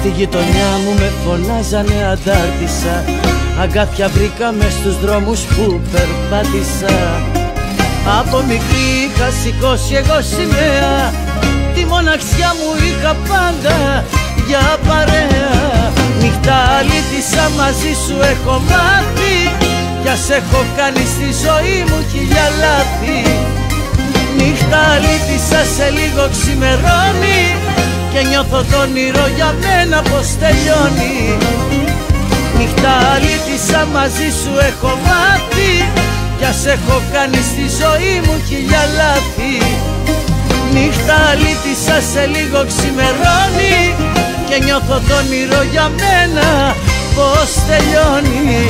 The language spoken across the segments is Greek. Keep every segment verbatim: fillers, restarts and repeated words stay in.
Στη γειτονιά μου με φωνάζανε αντάρτησα, αγκάθια βρήκα μες στους δρόμους που περπάτησα. Από μικρή είχα σηκώσει εγώ σημαία, τη μοναξιά μου είχα πάντα για παρέα. Νύχτα αλήτησα μαζί σου έχω μάθει, κι ας έχω κάνει στη ζωή μου χιλιά λάθη. Νύχτα αλήτησα, σε λίγο ξημερώνει και νιώθω το όνειρο για μένα πως τελειώνει. Νύχτα αλήτησα, μαζί σου έχω μάθει, κι ας έχω κάνει στη ζωή μου χιλιά λάθη. Νύχτα αλήτησα, σε λίγο ξημερώνει και νιώθω το όνειρο για μένα πως τελειώνει.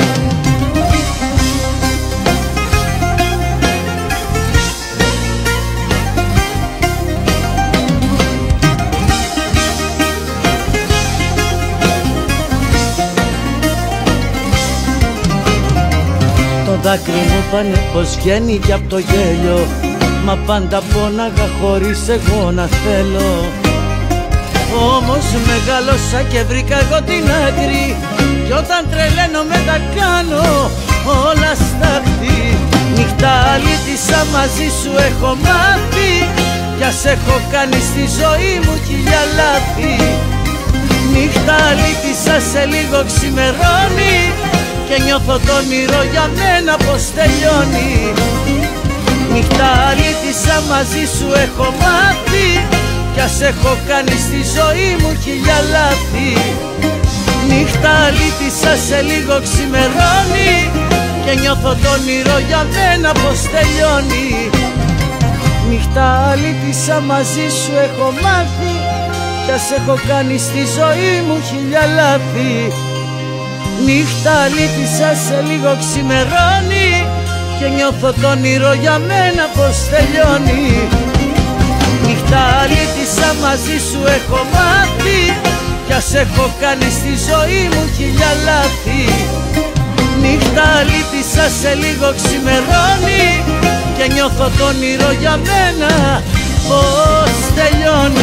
Το δάκρυ μου πάνε πως βγαίνει κι απ' το γέλιο, μα πάντα πόναγα χωρίς εγώ να θέλω. Όμως μεγάλωσα και βρήκα εγώ την άκρη, κι όταν τρελαίνομαι τα κάνω όλα σταθή. Νύχτα αλήτησα, μαζί σου έχω μάθει, κι ας έχω κάνει στη ζωή μου χιλιά λάθη. Νύχτα αλήτησα, σε λίγο ξημερώνει και νιώθω το όνειρο για μένα πως τελειώνει. Νύχτα αλήτησα, μαζί σου έχω μάθει, κι ας έχω κάνει στη ζωή μου χιλιά λάθη. Νύχτα αλήτησα, σε λίγο ξημερώνει και νιώθω το όνειρο για μένα πως τελειώνει. Νύχτα αλήτησα, μαζί σου έχω μάθει, κι ας έχω κάνει στη ζωή μου χιλιά λάθη. Νύχτα αλήτησα, σε λίγο ξημερώνει και νιώθω το όνειρο για μένα πως τελειώνει. Νύχτα αλήτησα, μαζί σου έχω μάθει, κι ας έχω κάνει στη ζωή μου χιλιά λάθη. Νύχτα αλήτησα, σε λίγο ξημερώνει και νιώθω το όνειρο για μένα πως τελειώνει.